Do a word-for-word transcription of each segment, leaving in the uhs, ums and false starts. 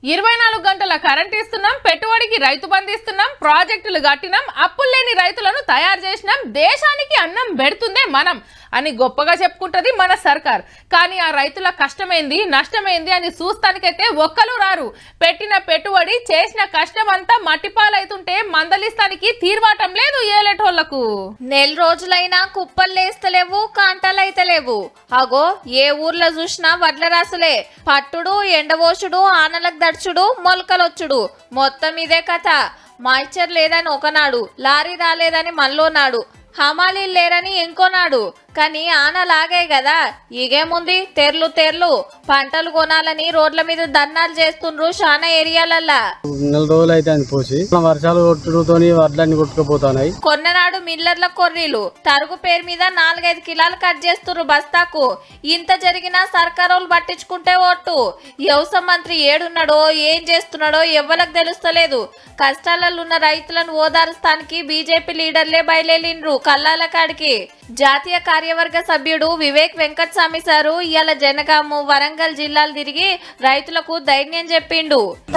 ఇరవై నాలుగు గంటల కరెంట్ ఇస్తున్నాం, పెట్టుబడికి రైతు బంధు ఇస్తున్నాం, ప్రాజెక్టులు కట్టినాం, అప్పులు లేని రైతులను తయారు చేసినాం, దేశానికి అన్నం పెడుతుందే మనం అని గొప్పగా చెప్పుకుంటది మన సర్కార్. కానీ ఆ రైతుల కష్టమేంది నష్టమేంది అని చూస్తానికైతే ఒక్కరు రారు. పెట్టిన పెట్టుబడి చేసిన కష్టం అంతా మట్టిపాలైతుంటే మందలిస్తానికి తీర్వాటం లేదు ఏలేటోళ్లకు. నెల రోజులైనా కుప్పలు లేస్తలేవు, కాంటాలైతలేవు. అగో ఏ ఊర్లో చూసినా వడ్ల రాసులే. పట్టుడు, ఎండవోసుడు, ఆనలకు దడుచుడు, మొలకలొచ్చుడు, మొత్తం ఇదే కథ. మాయిచర్ లేదని ఒకనాడు, లారీ రాలేదని మళ్ళోనాడు, హమాలీలు లేరని ఇంకోనాడు. కానీ ఆన లాగాయి కదా, ఇగేముంది తెర్లు తెర్లు పంటలు కొనాలని రోడ్ల మీద ధర్నాలు చేస్తుండ్రు చాలా ఏరియాలల్లా. నెల రోజులు అయితే అని పోసి వర్షాలు కొట్టుతో వడ్లన్నీ కొట్టుకుపోతున్నాయి. కొన్ననాడు మిల్లర్ల కొర్రీలు తరుగు పేరు మీద నాలుగైదు కిలాలు కట్ చేస్తుర్రు బస్తాకు. ఇంత జరిగినా సర్కారోళ్ళు పట్టించుకుంటే ఓట్టు. వ్యవసాయ మంత్రి ఏడున్నాడో ఏం చేస్తున్నాడో ఎవ్వలకు తెలుస్తలేదు. కష్టాలలో ఉన్న రైతులను ఓదారుస్తానికి బీజేపీ లీడర్లే బయలుదేరిండ్రు కల్లాల కాడికి. జాతీయ కార్యవర్గ సభ్యుడు వివేక్ వెంకటస్వామి సారు ఇవాళ జనగాము, వరంగల్ జిల్లాలు తిరిగి రైతులకు ధైర్యం చెప్పిండు.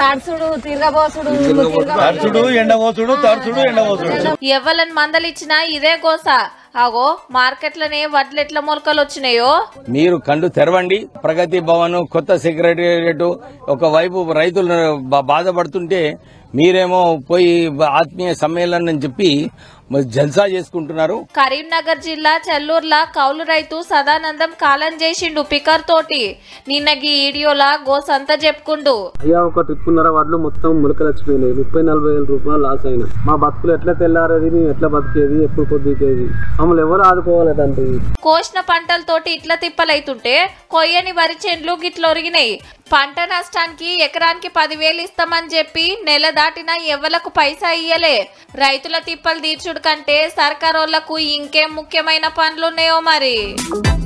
ఎవ్వలని మందలిచ్చినా ఇదే గోస. అగో మార్కెట్లనే వడ్లెట్ల మొలకలు వచ్చినాయో. మీరు కండు తెరవండి. ప్రగతి భవన్, కొత్త సెక్రటేరియట్ ఒకవైపు రైతులు బాధపడుతుంటే మీరేమో పోయి ఆత్మీయ సమ్మేళనం అని చెప్పి జల్సా చేసుకుంటున్నారు. కరీంనగర్ జిల్లా చెల్లూర్ల కౌలు రైతు సదానందం కాలం చేసిండు పికర్ తోటి. నిన్న గీ వీడియోలా గోసంతా చెప్పుకుండు. అయ్యా ఒక ట్రిప్పున్నర వడ్లు మొత్తం ములకలు వచ్చిపోయినాయి. ముప్పై నలభై వేల రూపాయలు లాస్ అయినా. మా బతుకులు ఎట్లా తెల్లారేది, మేము ఎట్లా బతికేది, ఎప్పుడు పొద్దుకేది, మమ్మల్ని ఎవరు ఆదుకోవాలంటే. కోసిన పంటలతోటి ఇట్లా తిప్పలైతుంటే కొయ్యని వరి చెండ్లు గిట్ల ఒరిగినాయి. పంట నష్టానికి ఎకరానికి పదివేలు ఇస్తామని చెప్పి నెల దాటినా ఎవ్వలకు పైసా ఇయ్యలే. రైతుల తిప్పలు తీర్చుడు కంటే సర్కారోళ్లకు ఇంకేం ముఖ్యమైన పనులున్నాయో మరి.